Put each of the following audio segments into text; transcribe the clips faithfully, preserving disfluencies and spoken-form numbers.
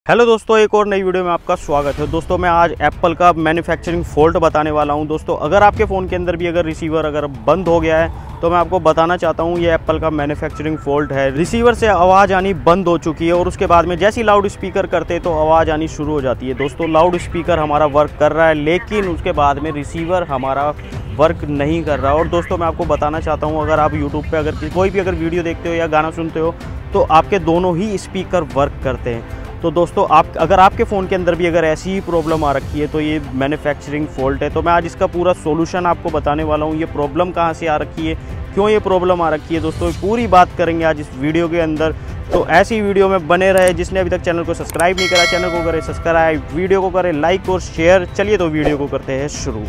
Hello दोस्तों, एक और नई वीडियो में आपका स्वागत है। दोस्तों मैं आज एप्पल का मैन्युफैक्चरिंग फॉल्ट बताने वाला हूं। दोस्तों अगर आपके फ़ोन के अंदर भी अगर रिसीवर अगर बंद हो गया है तो मैं आपको बताना चाहता हूं ये एप्पल का मैन्युफैक्चरिंग फॉल्ट है। रिसीवर से आवाज़ आनी बंद हो चुकी है और उसके बाद में जैसे ही लाउड स्पीकर करते तो आवाज़ आनी शुरू हो जाती है। दोस्तों लाउड स्पीकर हमारा वर्क कर रहा है लेकिन उसके बाद में रिसीवर हमारा वर्क नहीं कर रहा। और दोस्तों मैं आपको बताना चाहता हूँ, अगर आप यूट्यूब पर अगर कोई भी अगर वीडियो देखते हो या गाना सुनते हो तो आपके दोनों ही स्पीकर वर्क करते हैं। तो दोस्तों आप अगर आपके फ़ोन के अंदर भी अगर ऐसी ही प्रॉब्लम आ रखी है तो ये मैन्युफैक्चरिंग फॉल्ट है। तो मैं आज इसका पूरा सॉल्यूशन आपको बताने वाला हूँ। ये प्रॉब्लम कहाँ से आ रखी है, क्यों ये प्रॉब्लम आ रखी है, दोस्तों पूरी बात करेंगे आज इस वीडियो के अंदर। तो ऐसी वीडियो में बने रहे। जिसने अभी तक चैनल को सब्सक्राइब नहीं करा, चैनल को करे सब्सक्राइब, वीडियो को करे लाइक और शेयर। चलिए तो वीडियो को करते हैं शुरू।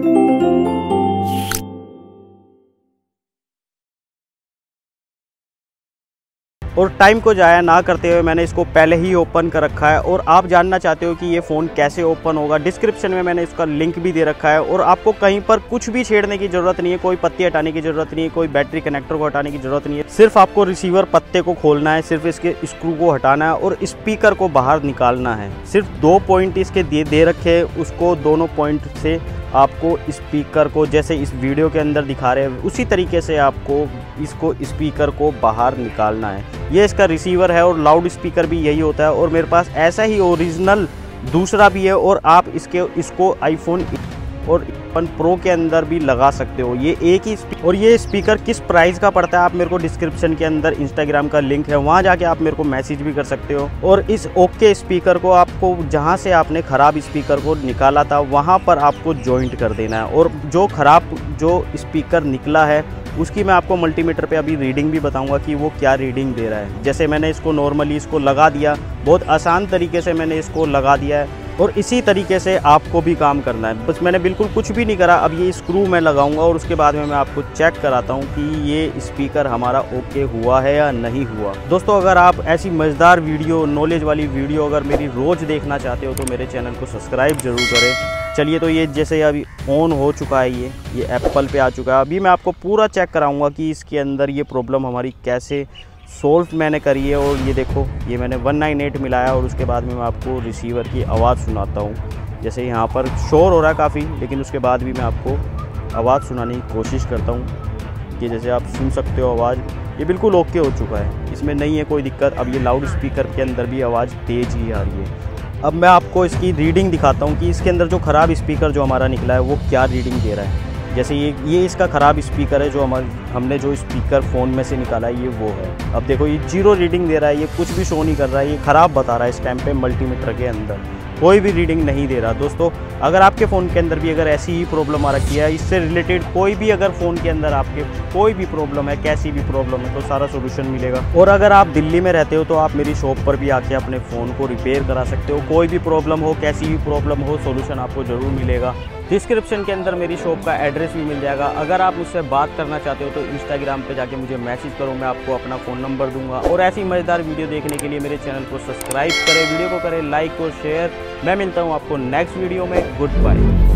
और टाइम को जाया ना करते हुए मैंने इसको पहले ही ओपन कर रखा है। और आप जानना चाहते हो कि ये फ़ोन कैसे ओपन होगा, डिस्क्रिप्शन में मैंने इसका लिंक भी दे रखा है। और आपको कहीं पर कुछ भी छेड़ने की ज़रूरत नहीं है, कोई पत्ती हटाने की ज़रूरत नहीं है, कोई बैटरी कनेक्टर को हटाने की ज़रूरत नहीं है। सिर्फ आपको रिसीवर पत्ते को खोलना है, सिर्फ इसके स्क्रू को हटाना है और स्पीकर को बाहर निकालना है। सिर्फ दो पॉइंट इसके दे दे रखे, उसको दोनों पॉइंट से आपको स्पीकर को जैसे इस वीडियो के अंदर दिखा रहे हैं उसी तरीके से आपको इसको स्पीकर को बाहर निकालना है। ये इसका रिसीवर है और लाउड स्पीकर भी यही होता है। और मेरे पास ऐसा ही ओरिजिनल दूसरा भी है और आप इसके इसको आईफोन और इलेवन प्रो के अंदर भी लगा सकते हो। ये एक ही और ये स्पीकर किस प्राइस का पड़ता है आप मेरे को डिस्क्रिप्शन के अंदर इंस्टाग्राम का लिंक है, वहाँ जाके आप मेरे को मैसेज भी कर सकते हो। और इस ओके स्पीकर को आपको जहाँ से आपने ख़राब स्पीकर को निकाला था वहाँ पर आपको जॉइंट कर देना है। और जो ख़राब जो स्पीकर निकला है उसकी मैं आपको मल्टीमीटर पे अभी रीडिंग भी बताऊंगा कि वो क्या रीडिंग दे रहा है। जैसे मैंने इसको नॉर्मली इसको लगा दिया, बहुत आसान तरीके से मैंने इसको लगा दिया है और इसी तरीके से आपको भी काम करना है। बस मैंने बिल्कुल कुछ भी नहीं करा। अब ये स्क्रू मैं लगाऊंगा और उसके बाद में मैं आपको चेक कराता हूँ कि ये स्पीकर हमारा ओके हुआ है या नहीं हुआ। दोस्तों अगर आप ऐसी मज़ेदार वीडियो, नॉलेज वाली वीडियो अगर मेरी रोज़ देखना चाहते हो तो मेरे चैनल को सब्सक्राइब ज़रूर करें। चलिए तो ये जैसे अभी ऑन हो चुका है, ये ये एप्पल पे आ चुका है। अभी मैं आपको पूरा चेक कराऊंगा कि इसके अंदर ये प्रॉब्लम हमारी कैसे सॉल्व मैंने करी है। और ये देखो, ये मैंने वन नाइन एट मिलाया और उसके बाद में मैं आपको रिसीवर की आवाज़ सुनाता हूँ। जैसे यहाँ पर शोर हो रहा है काफ़ी, लेकिन उसके बाद भी मैं आपको आवाज़ सुनाने की कोशिश करता हूँ कि जैसे आप सुन सकते हो आवाज़ ये बिल्कुल ओके हो चुका है, इसमें नहीं है कोई दिक्कत। अब ये लाउड स्पीकर के अंदर भी आवाज़ तेज़ ही आ रही है। अब मैं आपको इसकी रीडिंग दिखाता हूँ कि इसके अंदर जो ख़राब स्पीकर जो हमारा निकला है वो क्या रीडिंग दे रहा है। जैसे ये ये इसका ख़राब स्पीकर है, जो हमारे हमने जो स्पीकर फ़ोन में से निकाला है ये वो है। अब देखो ये जीरो रीडिंग दे रहा है, ये कुछ भी शो नहीं कर रहा है, ये ख़राब बता रहा है। इस टाइम पे मल्टीमीटर के अंदर कोई भी रीडिंग नहीं दे रहा। दोस्तों अगर आपके फ़ोन के अंदर भी अगर ऐसी ही प्रॉब्लम आ रखी है, इससे रिलेटेड कोई भी अगर फ़ोन के अंदर आपके कोई भी प्रॉब्लम है, कैसी भी प्रॉब्लम है, तो सारा सोल्यूशन मिलेगा। और अगर आप दिल्ली में रहते हो तो आप मेरी शॉप पर भी आके अपने फ़ोन को रिपेयर करा सकते हो। कोई भी प्रॉब्लम हो, कैसी भी प्रॉब्लम हो, सोल्यूशन आपको ज़रूर मिलेगा। डिस्क्रिप्शन के अंदर मेरी शॉप का एड्रेस भी मिल जाएगा। अगर आप मुझसे बात करना चाहते हो तो इंस्टाग्राम पे जाके मुझे मैसेज करो, मैं आपको अपना फ़ोन नंबर दूंगा। और ऐसी मज़ेदार वीडियो देखने के लिए मेरे चैनल को सब्सक्राइब करें, वीडियो को करें लाइक और शेयर। मैं मिलता हूँ आपको नेक्स्ट वीडियो में। Good bye.